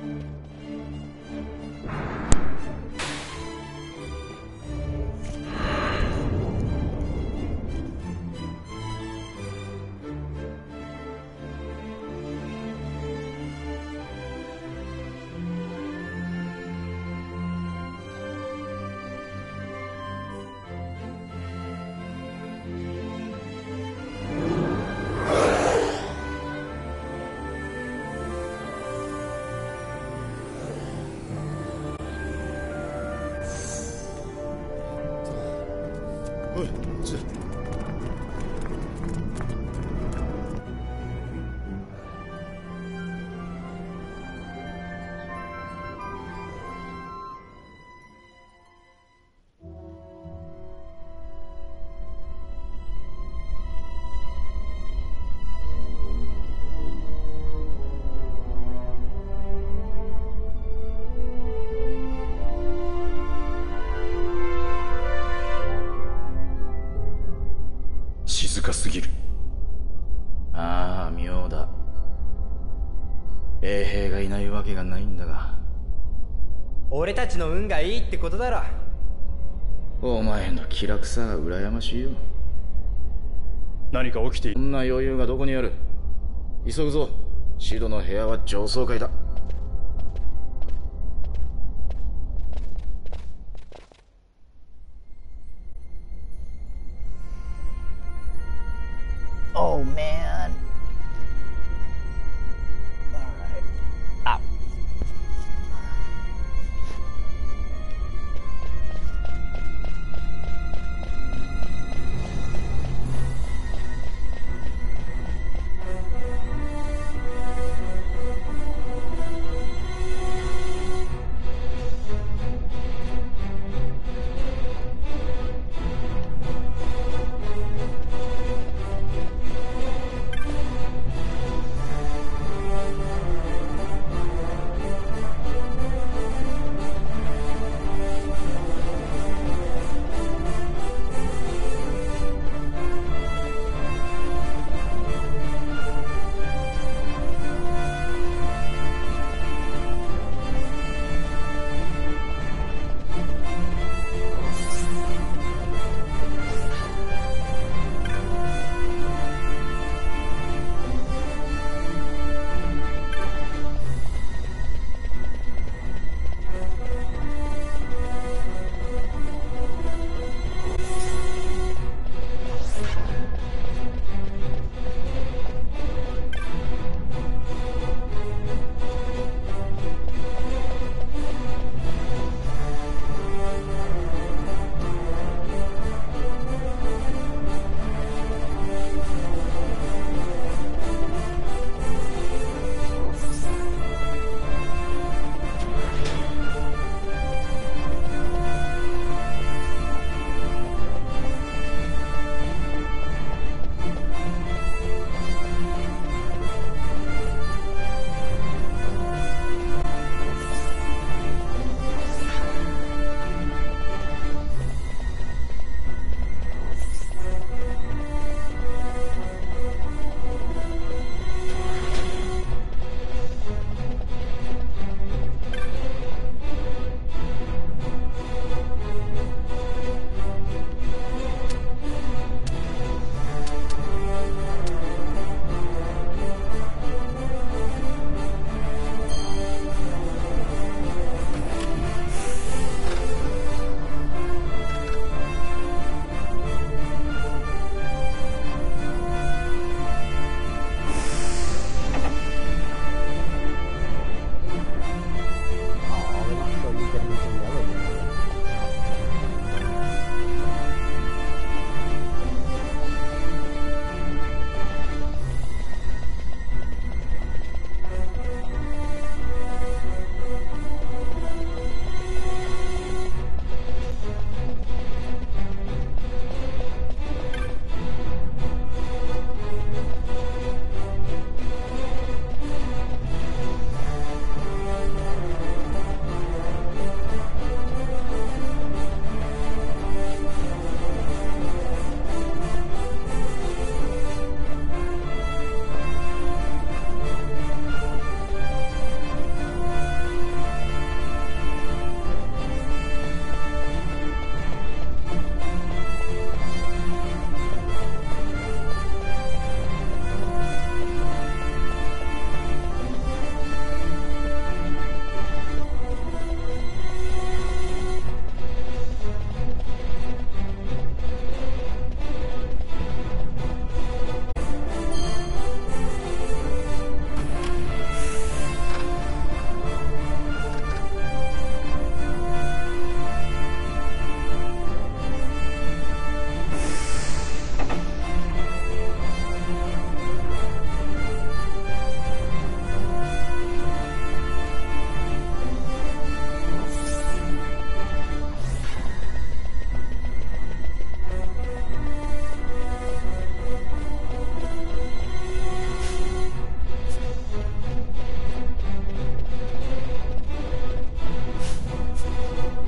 静かすぎる。ああ、妙だ。衛兵がいないわけがないんだが。 俺たちの運がいいってことだろ。 お前の気楽さが羨ましいよ。 何か起きている。 そんな余裕がどこにある。急ぐぞ。シドの部屋は上層階だ。 Oh man. Alright. Ow.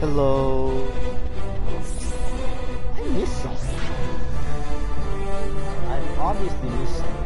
Hello. I missed something. I obviously missed something.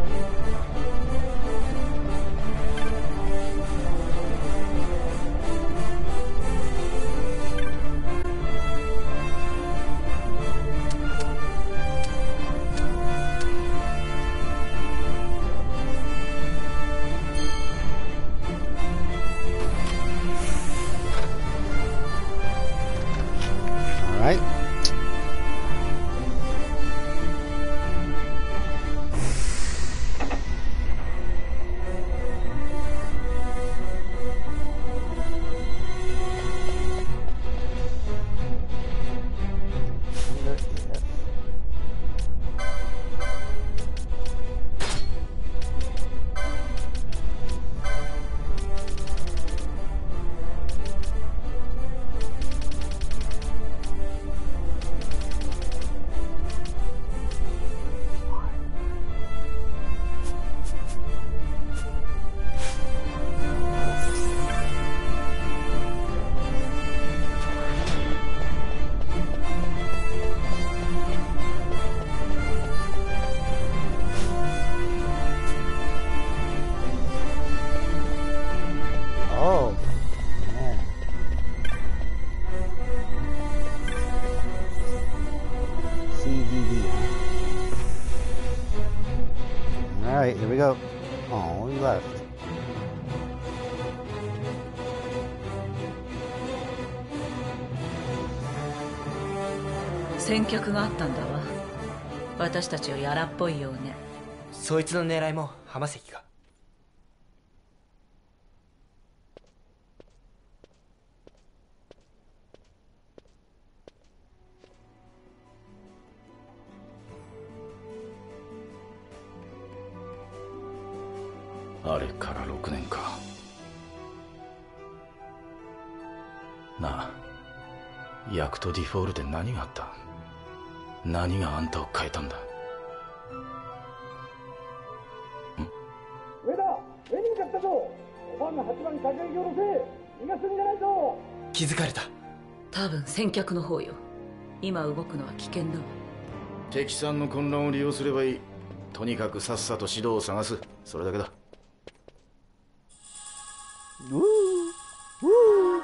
Alright. Oh, man. CDD. Alright, here we go. Oh, we left. 先客があったんだわ。私たちをやらっぽいようね。 そいつの狙いも浜関か。 あれから6年か。なあ、ヤクトディフォールで何があった？何があんたを変えたんだ？ 上だ、上に向かったぞ。おばんの8番各駅を乗せ、逃がすんじゃないぞ。 気づかれた。 多分先客の方よ。今動くのは危険だわ。 敵さんの混乱を利用すればいい。とにかくさっさと指導を探す。それだけだ。 Woo! Woo!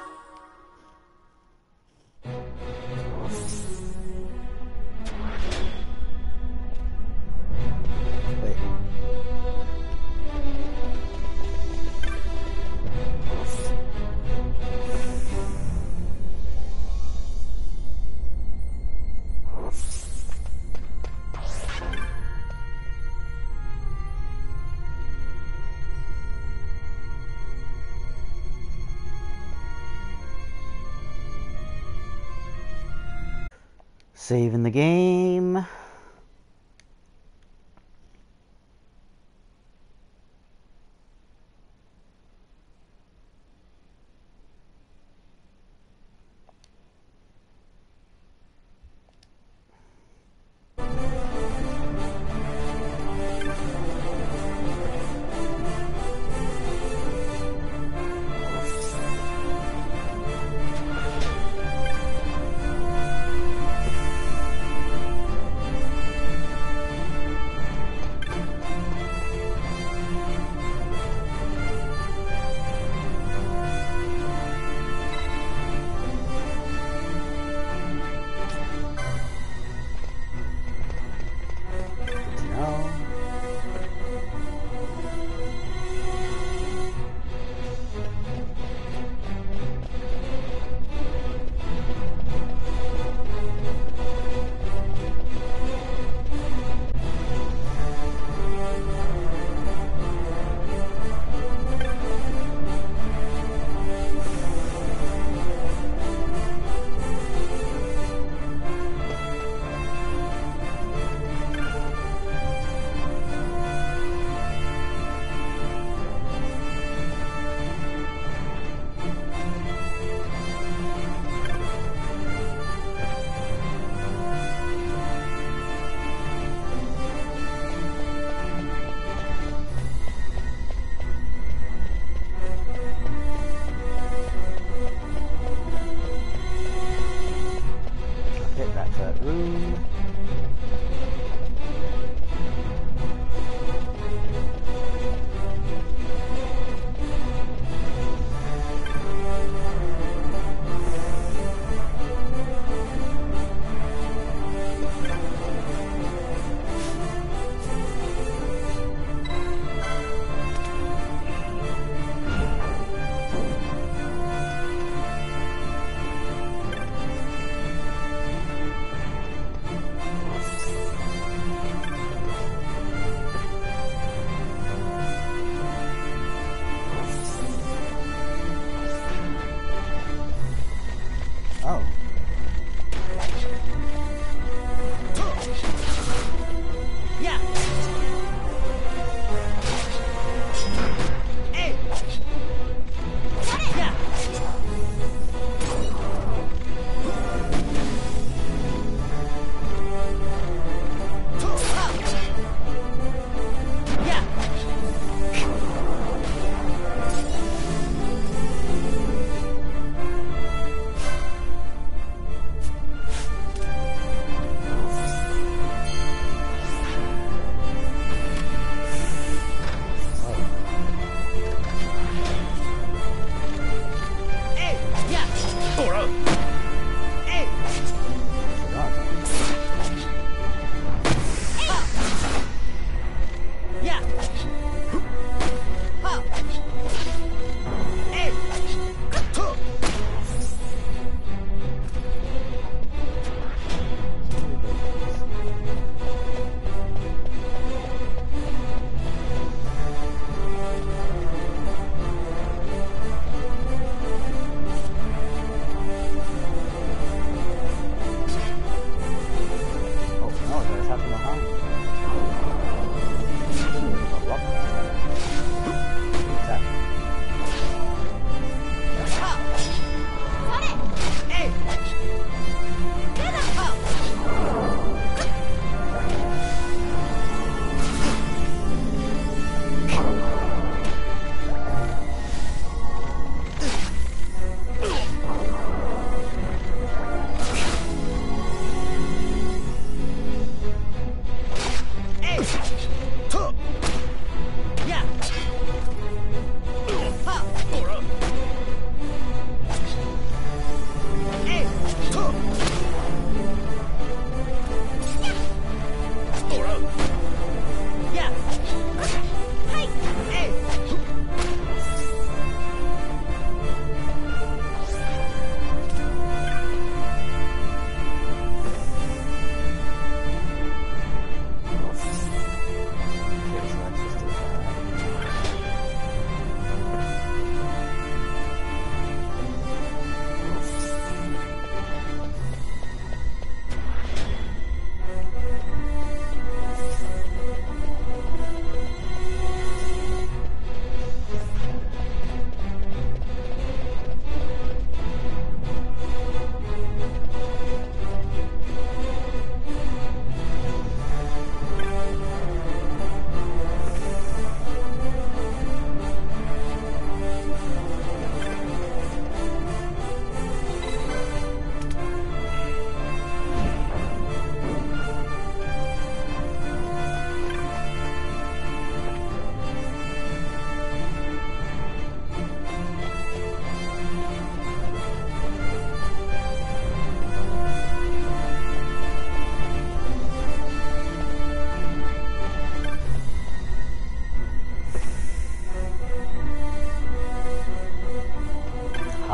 Wait. Saving the game.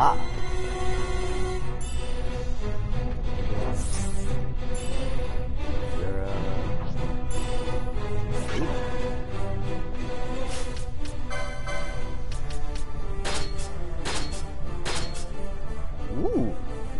Ah. Ooh.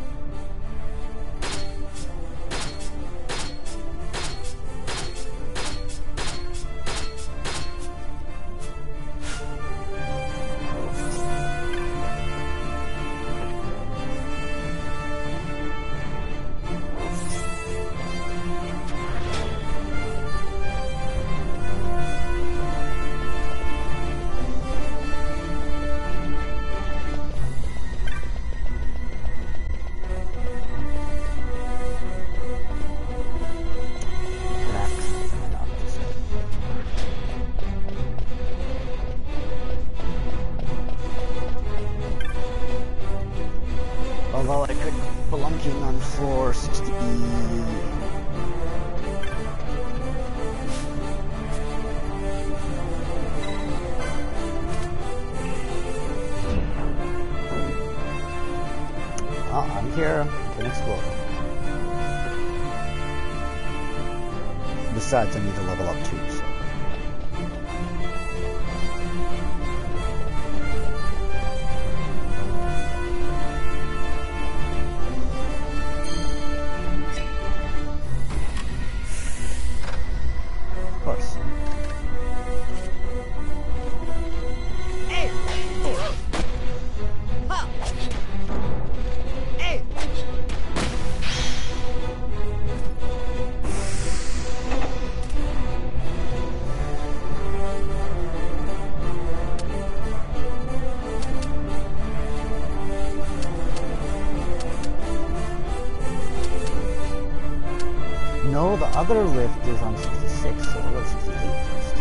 Although I could spelunking on floor 60. Oh, I'm here. Can explore. Besides, I need to level up too, so. Of course. No, the other lift is on 66, so we'll go 68 first.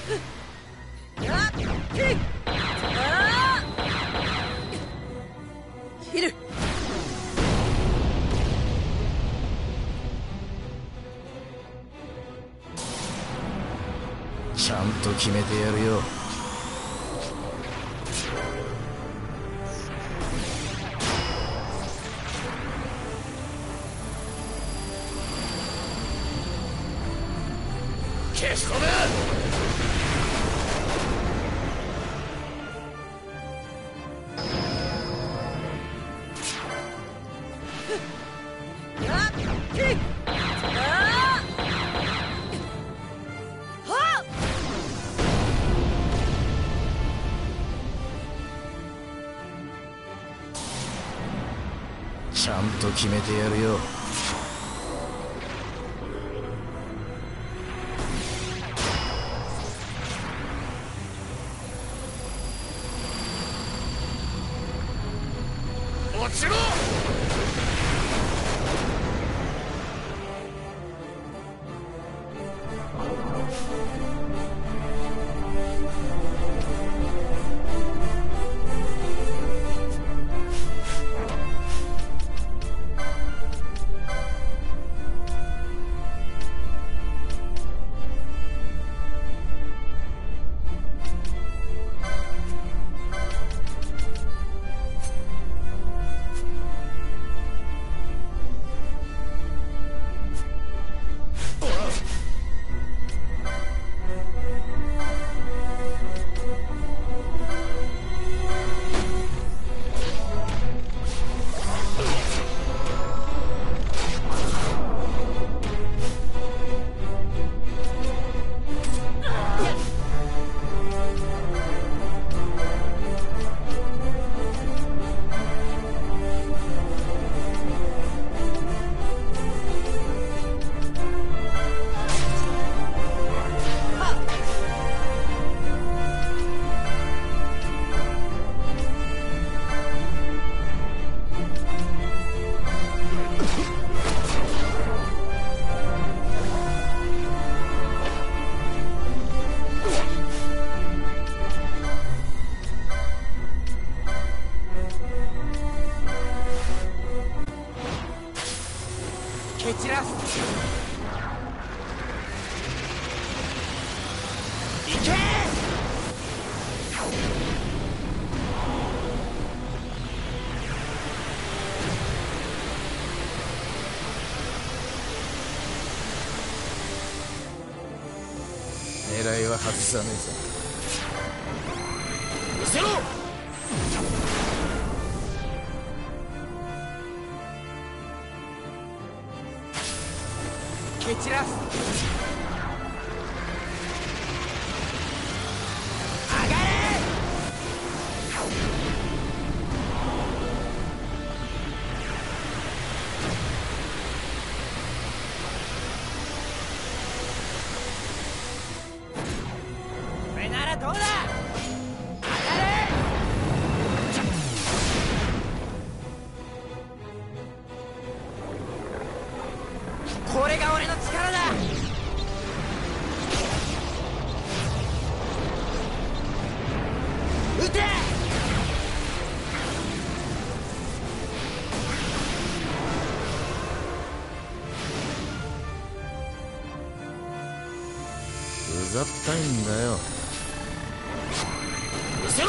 切る。 ちゃんと決めてやるよ。消し込め。ちゃんと決めてやるよ。落ちろ。蹴散らす。行け。狙いは外さねえぞ。見せろ。蹴散らす。上がれ。これならどうだ。上がれ。これが俺の力だ。撃て。うざったいんだよ。見せろ。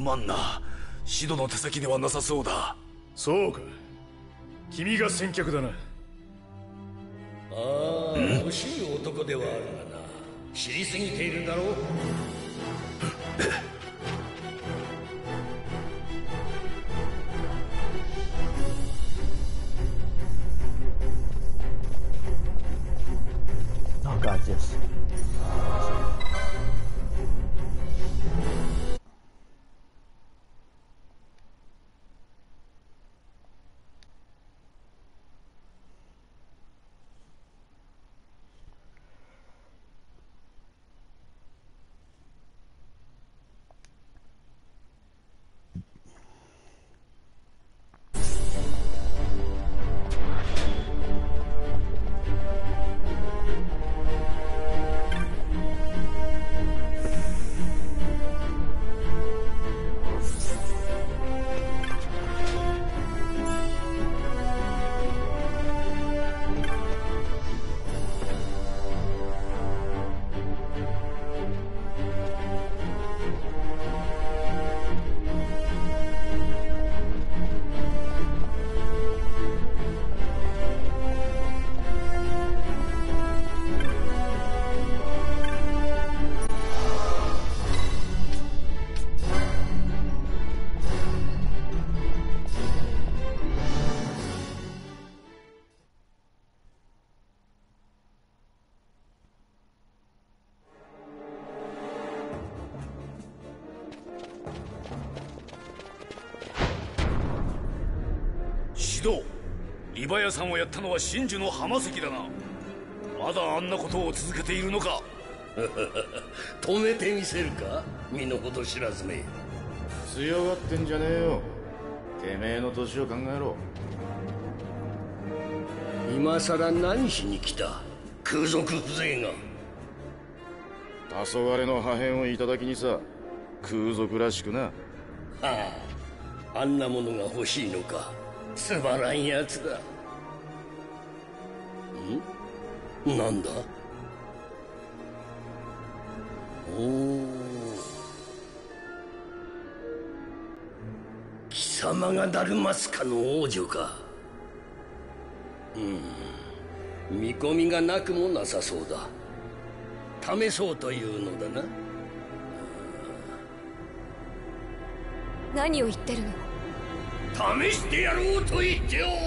まんな。シドの手先ではなさそうだ。 そうか、君が先客だな。 ああ、欲しい男ではあるがな。知りすぎているだろう。 Oh god, yes. シド、リヴァヤさんをやったのは真珠の浜関だな。まだあんなことを続けているのか。 止めてみせるか、身の程知らずめ。 強がってんじゃねえよ。てめえの年を考えろ。 今さら何しに来た、空賊風情が。 黄昏の破片をいただきにさ、空賊らしくな。 はあ、あんなものが欲しいのか。つまらんやつだ。なんだ。おお、貴様がダルマスカの王女か。見込みがなくもなさそうだ。試そうというのだな。 何を言ってるの。 試してやろうと言っておる。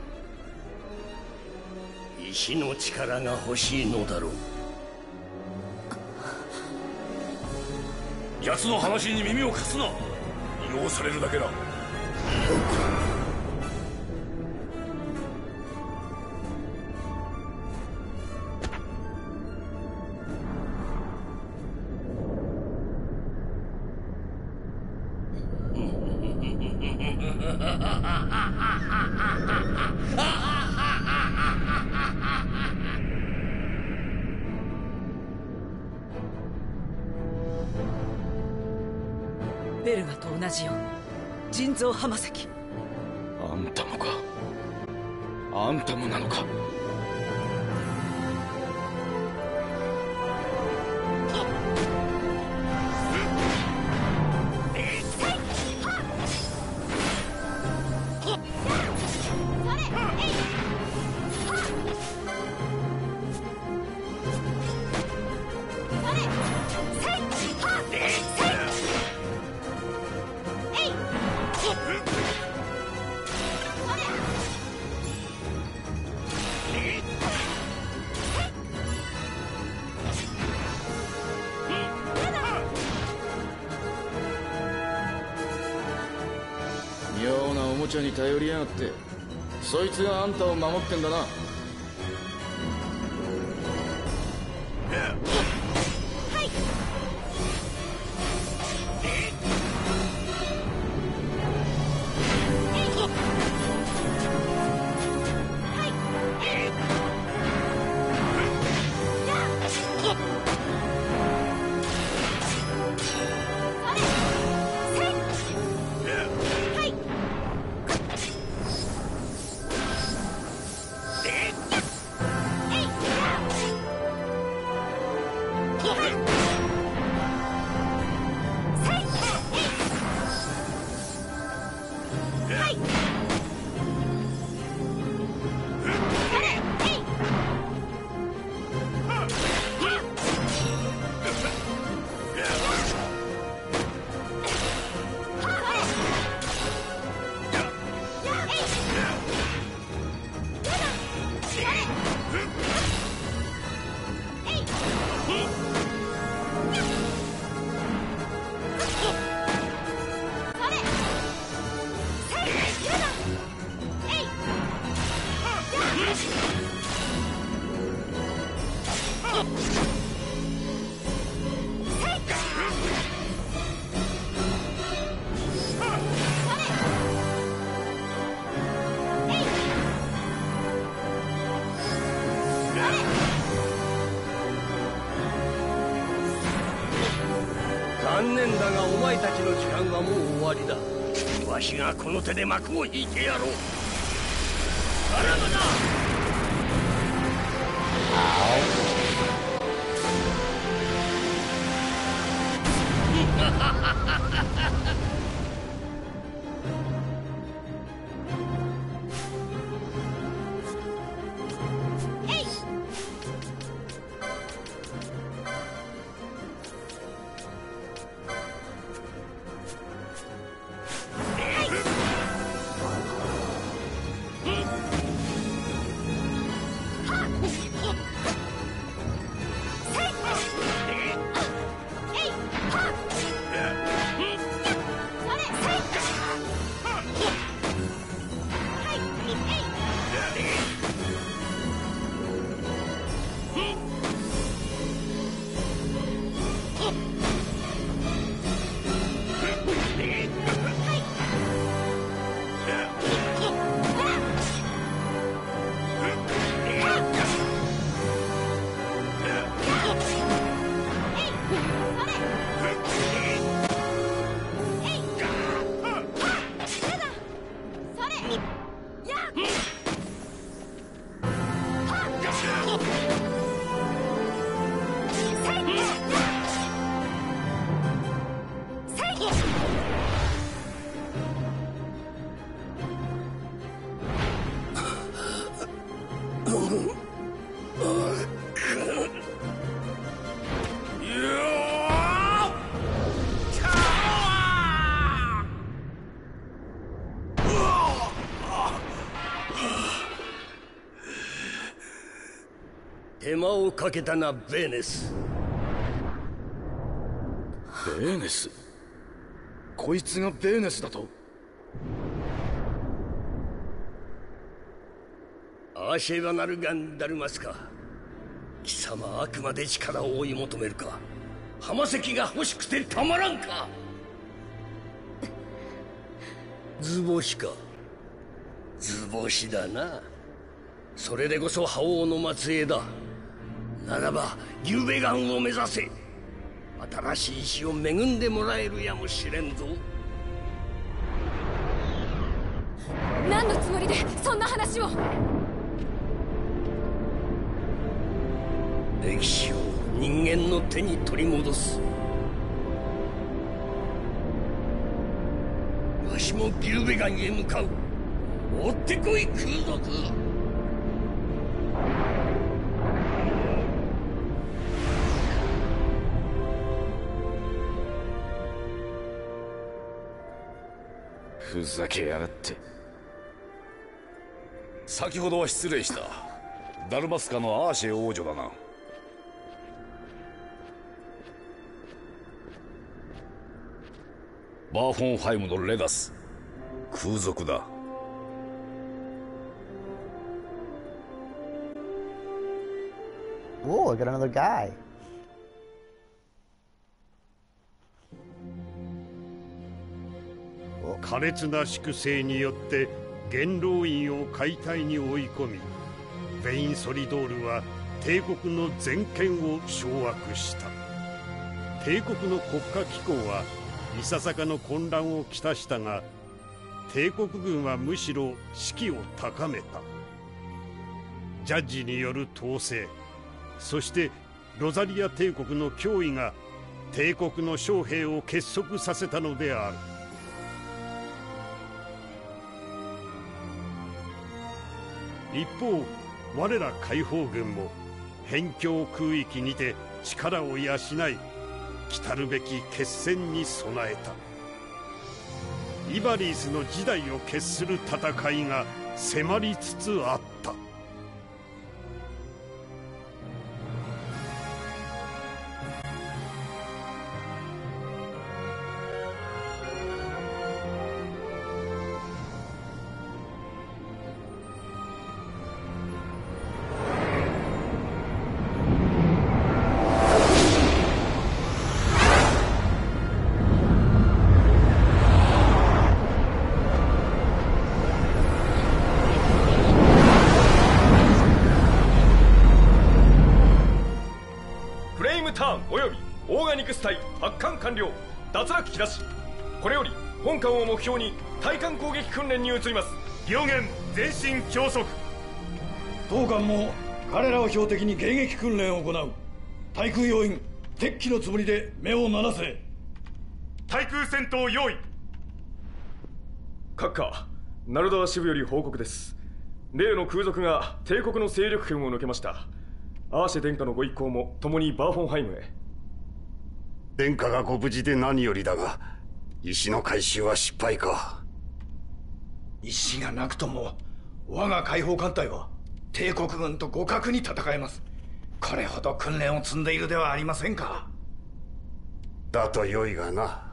石の力が欲しいのだろう。 奴の話に耳を貸すな。利用されるだけだ。 ベルガと同じよ。人造浜関。 あんたもか。あんたもなのか。妙なおもちゃに頼りやがって。そいつがあんたを守ってんだな。 残念だがお前たちの時間はもう終わりだ。わしがこの手で幕を引いてやろう。さらばだ。手間をかけたな、ベーネス。 ベーネス？こいつがベーネスだと？ アーシェバナルガンダルマスか。貴様あくまで力を追い求めるか。浜関が欲しくてたまらんか。図星か。図星だな。それでこそ覇王の末裔だ。ならばギュベガンを目指せ。新しい石を恵んでもらえるやもしれんぞ。 何のつもりでそんな話を。 歴史を人間の手に取り戻す。わしもギルベガンへ向かう。追ってこい空賊。 ふざけやがって。 先ほどは失礼した。ダルマスカのアーシェ王女だな。バーフォンハイムのレガス、空賊だ。 Whoa, I got another guy. 苛烈な粛清によって元老院を解体に追い込み、ベインソリドールは帝国の全権を掌握した。帝国の国家機構はいささかの混乱をきたしたが、帝国軍はむしろ士気を高めた。ジャッジによる統制、そしてロザリア帝国の脅威が帝国の将兵を結束させたのである。一方、我ら解放軍も辺境空域にて力を養い、来るべき決戦に備えた。イバリースの時代を決する戦いが迫りつつあった。 X 隊発艦完了。脱落機なし。これより本艦を目標に対艦攻撃訓練に移ります。 両舷前進教則。 当艦も彼らを標的に迎撃訓練を行う。対空要員敵機のつもりで目を鳴らせ。 対空戦闘用意。 閣下、ナルダー支部より報告です。例の空賊が帝国の勢力圏を抜けました。アーシェ殿下のご一行も共にバーフォンハイムへ。 殿下がご無事で何よりだが、石の回収は失敗か。 石がなくとも我が解放艦隊は帝国軍と互角に戦えます。これほど訓練を積んでいるではありませんか。 だと良いがな。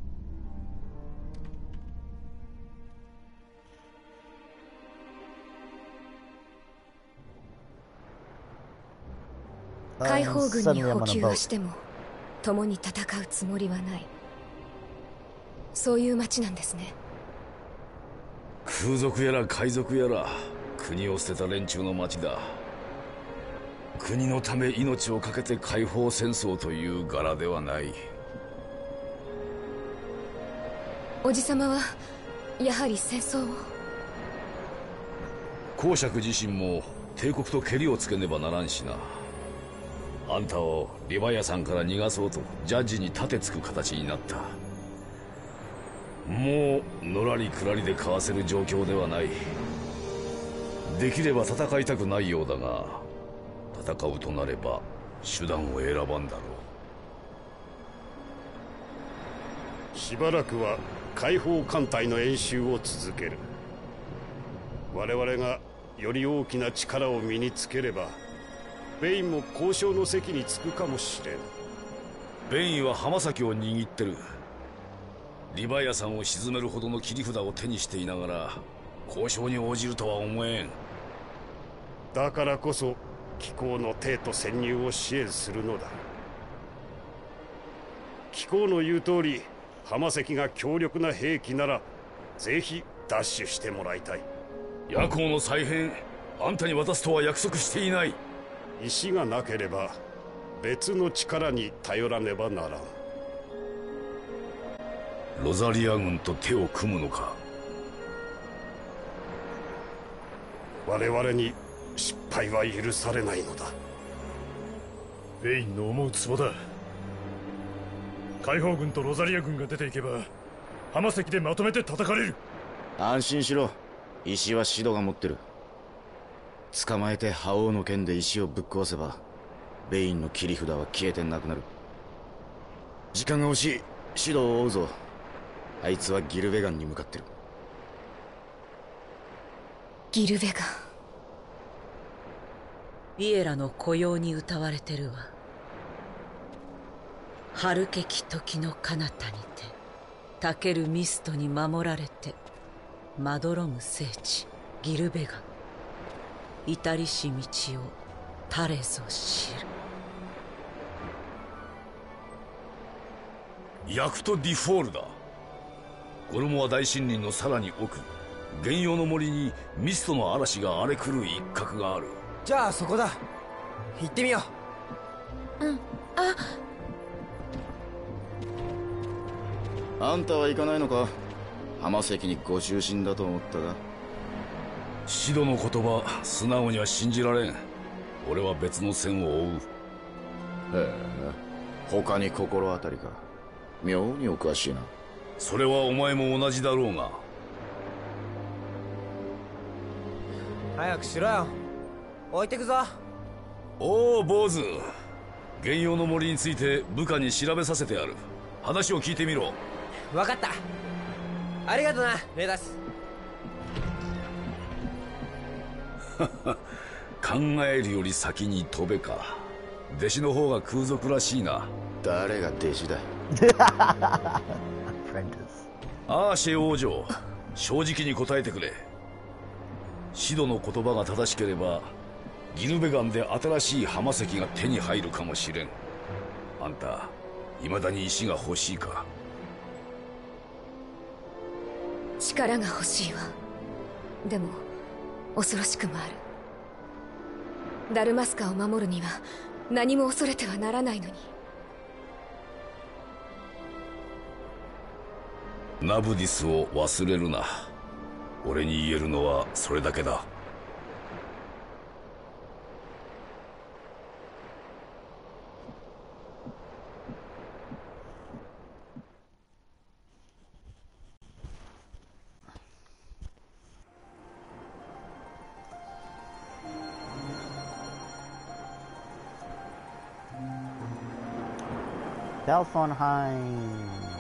解放軍に補給をしても共に戦うつもりはない。そういう町なんですね。 空賊やら海賊やら国を捨てた連中の町だ。国のため命を懸けて解放戦争という柄ではない。 おじさまはやはり戦争を。 公爵自身も帝国とケリをつけねばならんしな。あんたをリヴァイアさんから逃がそうとジャッジに盾つく形になった。もうのらりくらりでかわせる状況ではない。できれば戦いたくないようだが、戦うとなれば手段を選ばんだろう。しばらくは解放艦隊の演習を続ける。我々がより大きな力を身につければベインも交渉の席に着くかもしれん。 ベインは浜崎を握ってる。リヴァイアさんを沈めるほどの切り札を手にしていながら交渉に応じるとは思えん。 だからこそ機構の帝都潜入を支援するのだ。機構の言う通り浜関が強力な兵器ならぜひ奪取してもらいたい。 夜行の再編、あんたに渡すとは約束していない。 石がなければ別の力に頼らねばならん。 ロザリア軍と手を組むのか。 我々に失敗は許されないのだ。 ベインの思う壺だ。解放軍とロザリア軍が出ていけば浜関でまとめて叩かれる。 安心しろ。石はシドが持ってる。捕まえて覇王の剣で石をぶっ壊せばベインの切り札は消えてなくなる。時間が欲しい。シドを追うぞ。あいつはギルベガンに向かってる。 ギルベガン。 イエラの雇用に歌われてるわ。春けき時の彼方にてたけるミストに守られてまどろむ聖地ギルベガン。至りし道を誰ぞ知る。 ヤクト・ディフォールだ。ゴルモア大森林のさらに奥、原用の森にミストの嵐が荒れ狂う一角がある。 じゃあそこだ。行ってみよう。うん。 あんたは行かないのか。浜関にご就寝だと思ったが。 シドの言葉素直には信じられん。俺は別の線を追う。 へえ、他に心当たりか。妙にお詳しいな。 それはお前も同じだろうが。 早くしろよ。置いてくぞ。 おお坊主、原用の森について部下に調べさせてやる。話を聞いてみろ。 分かった。ありがとなレダス。 考えるより先に飛べか。弟子の方が空賊らしいな。 誰が弟子だ。 アーシェ王女、正直に答えてくれ。シドの言葉が正しければギルベガンで新しい浜関が手に入るかもしれん。あんた未だに石が欲しいか。 力が欲しいわ。でも恐ろしくもある。ダルマスカを守るには何も恐れてはならないのに。 ナブディスを忘れるな。俺に言えるのはそれだけだ。 Dalfonheim.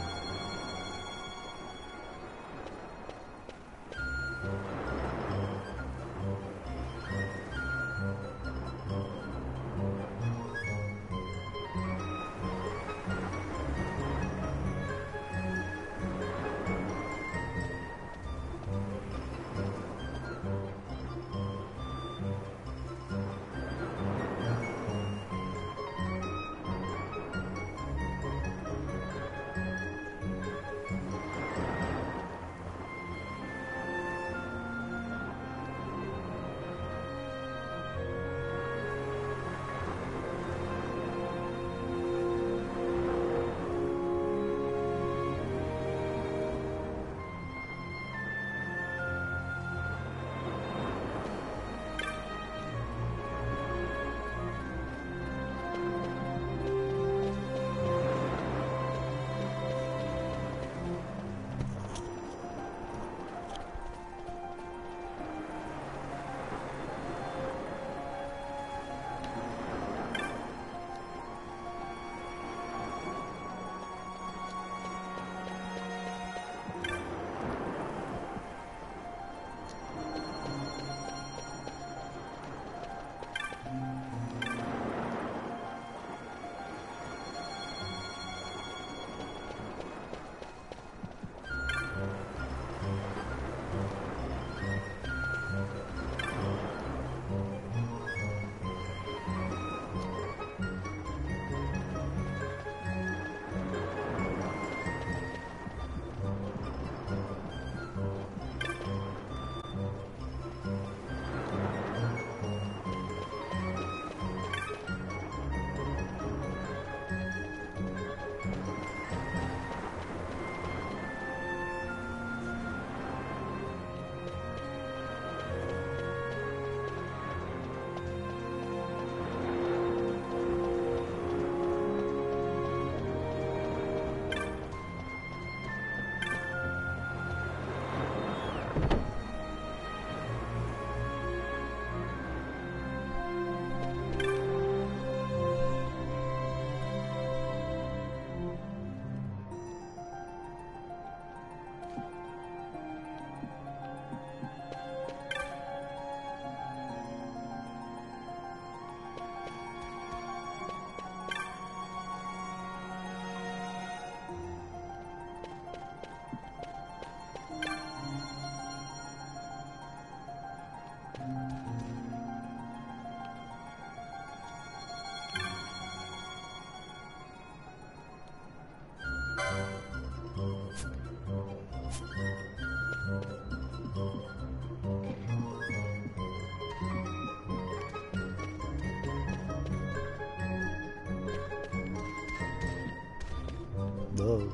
Whoa.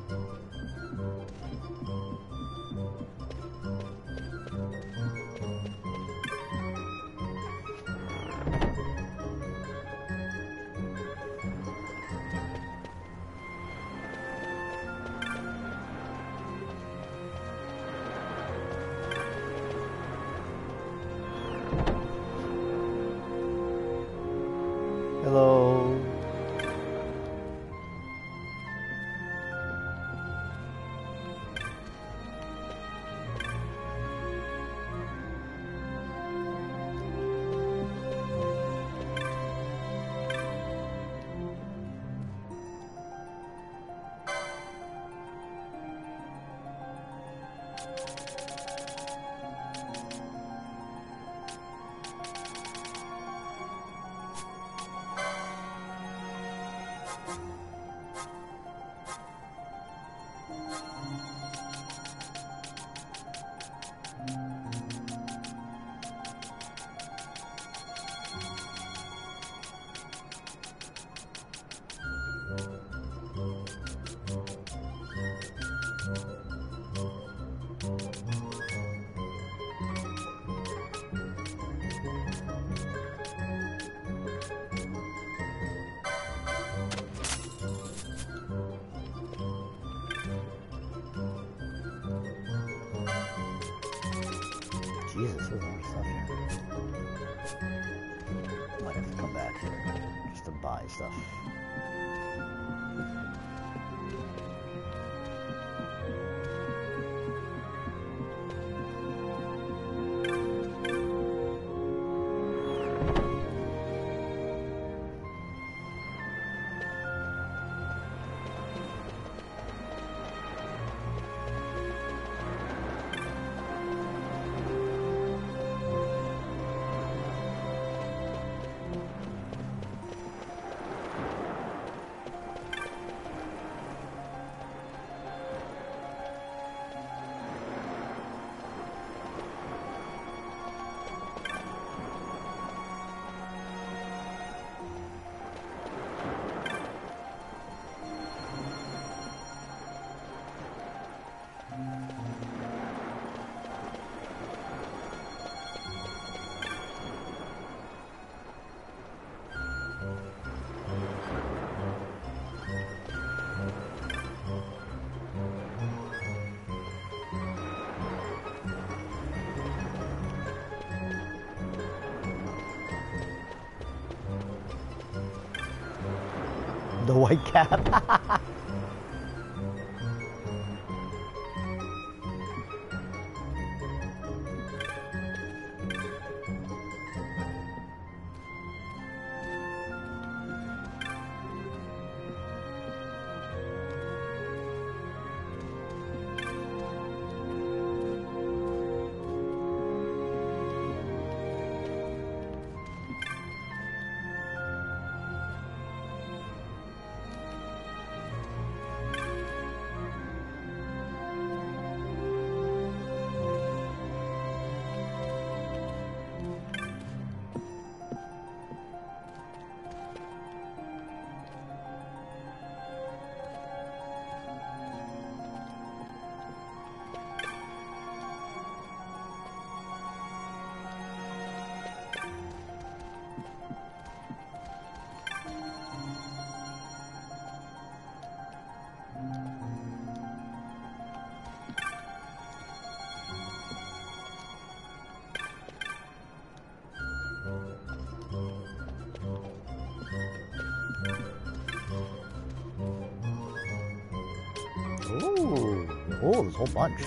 Hello. Jesus, there's a lot of stuff here. Might have to come back here just to buy stuff. The white cap. Ooh, oh, there's a whole bunch.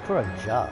for a job.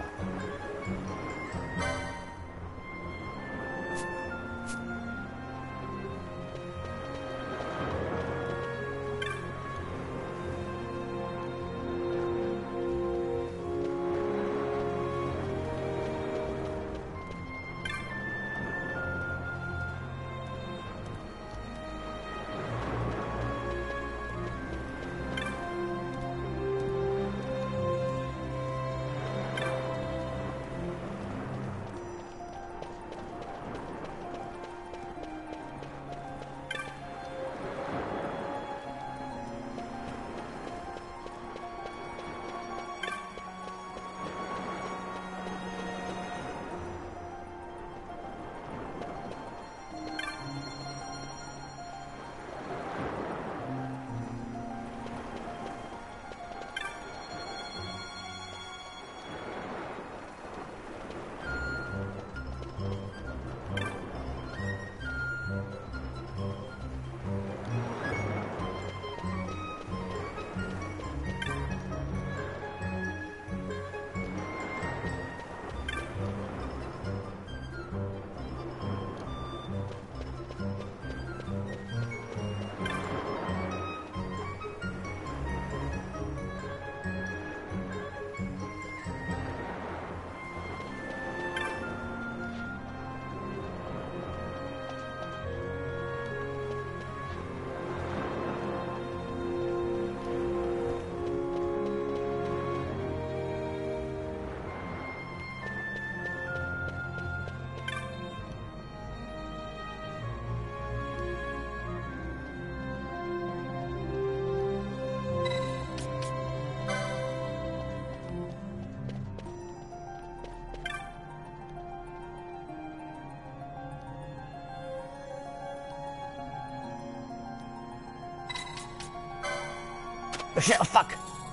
Oh shit, oh fuck!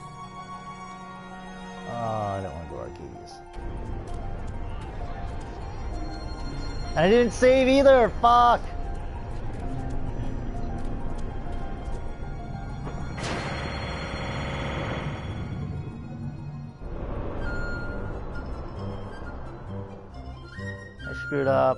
Oh, I don't want to go Arcadius. And I didn't save either, fuck! I screwed up.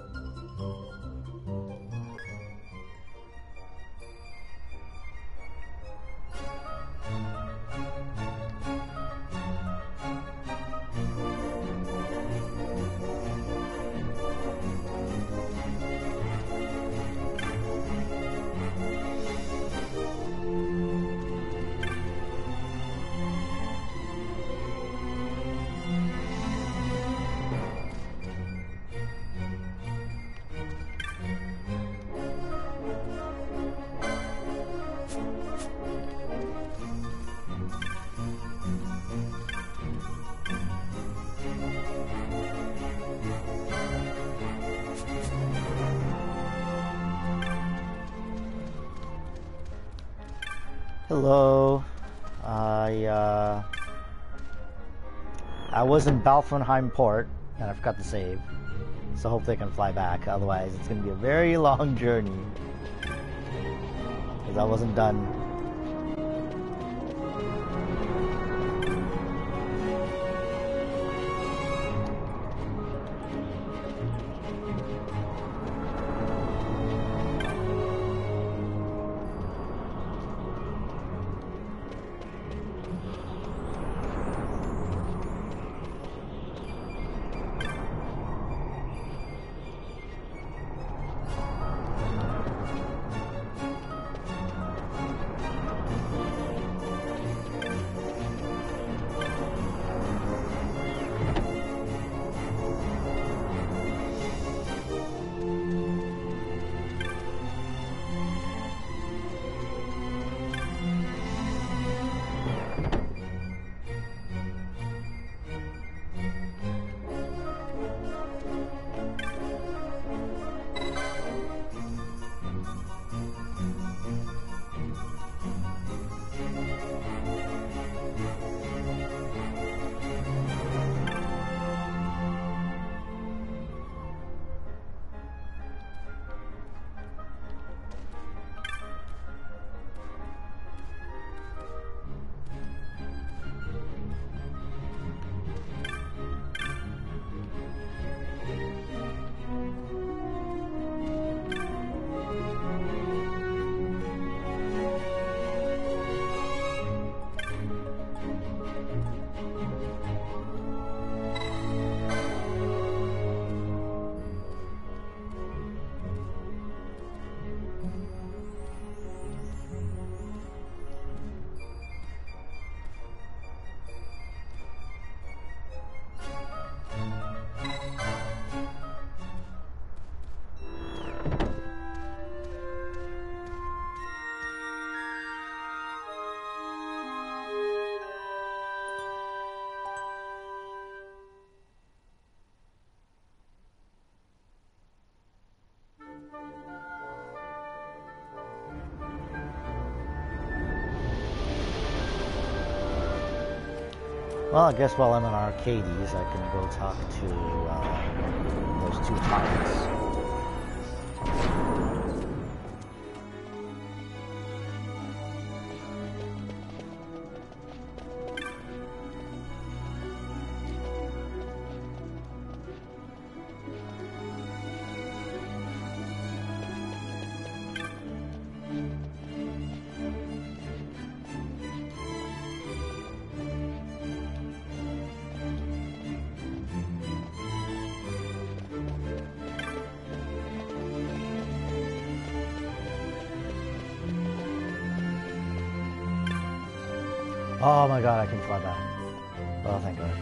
Hello. I was in Balfronheim Port, and I forgot to save. So hopefully I can fly back, otherwise it's going to be a very long journey. Because I wasn't done. Well, I guess while I'm in Arcades, I can go talk to those two pirates. Oh my god, I can fly back. Oh, thank god.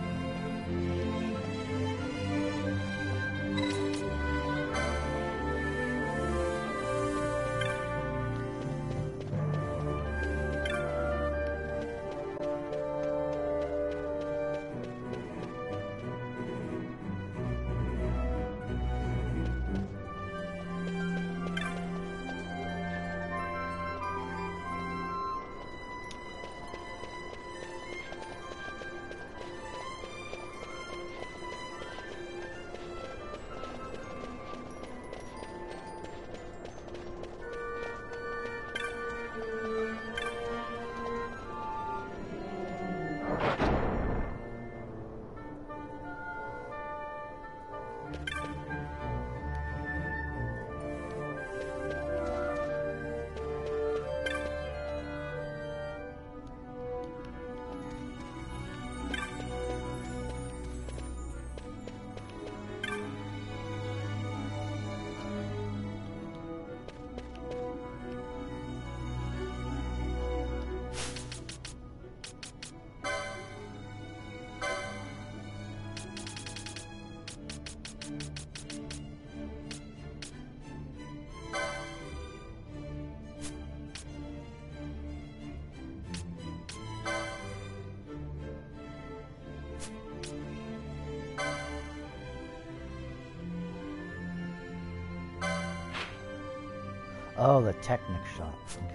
Oh, the Technic shop. Okay.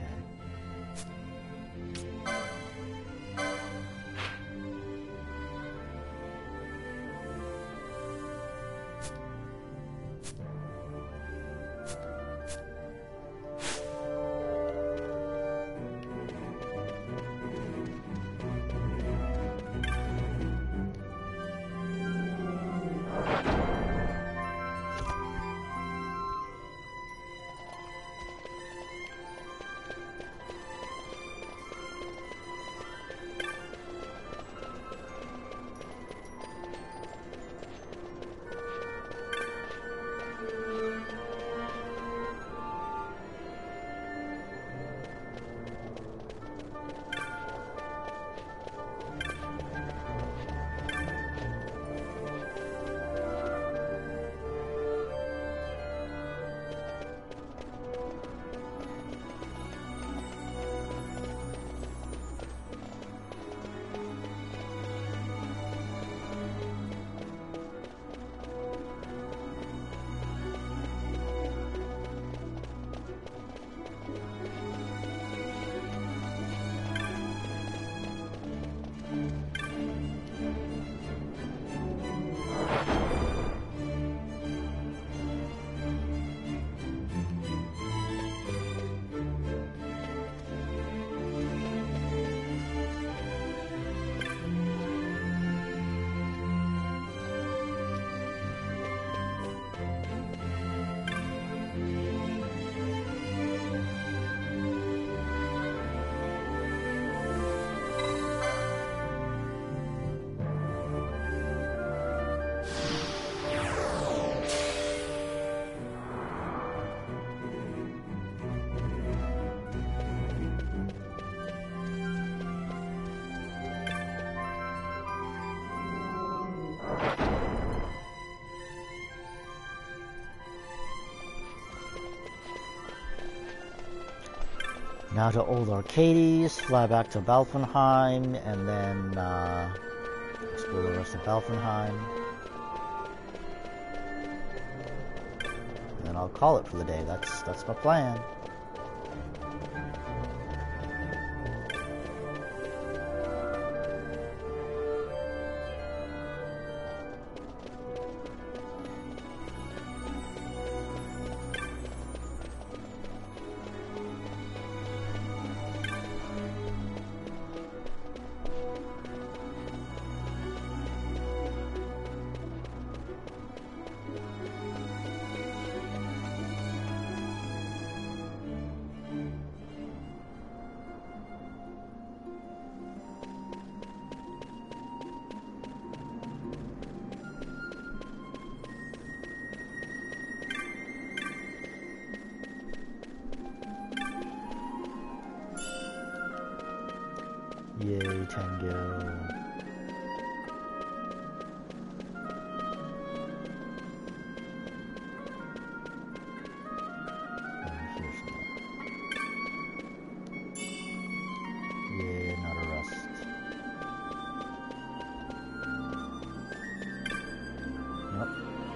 Now to Old Arcades, fly back to Valfenheim, and then explore the rest of Valfenheim. And then I'll call it for the day. That's my plan. Yay, Tango. Yeah, not a rust. Nope.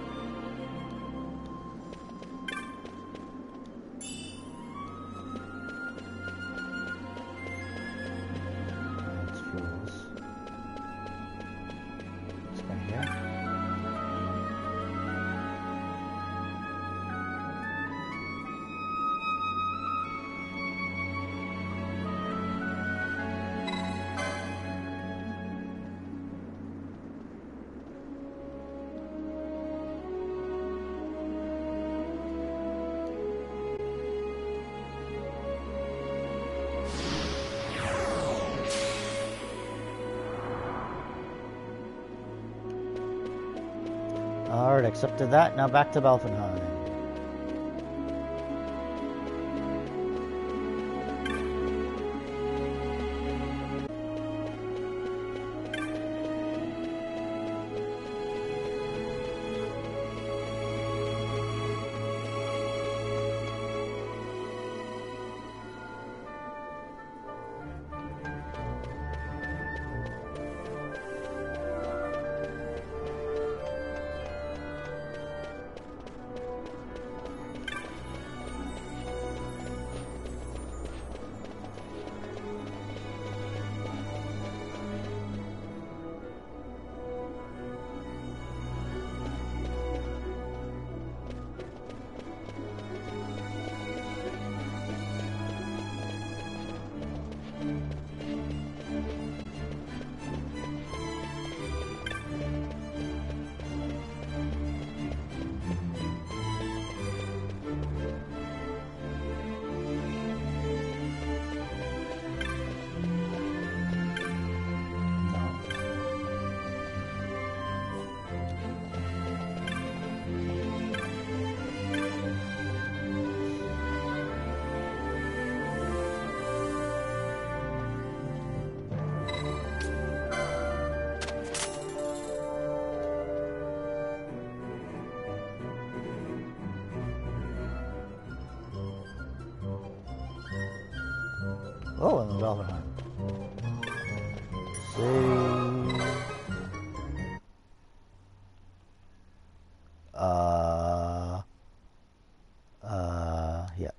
That's fuels. Spin here. Alright, accepted that. Now back to Balfenheim. Oh, and the Balfenheim. Save. Yeah.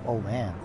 Oh man.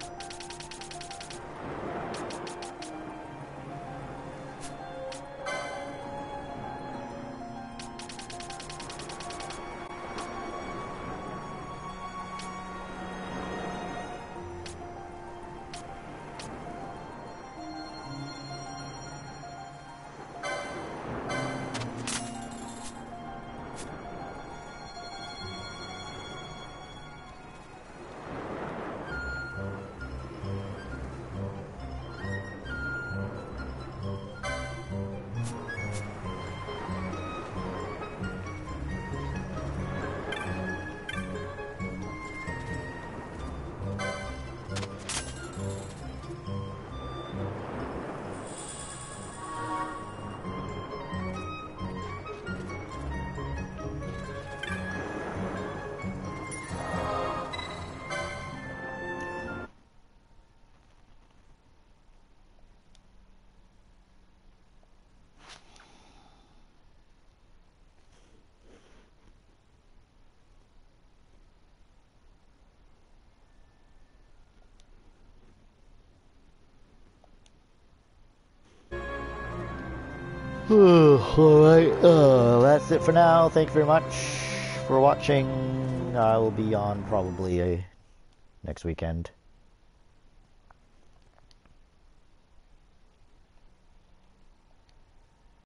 Alright, that's it for now. Thank you very much for watching. I will be on probably next weekend.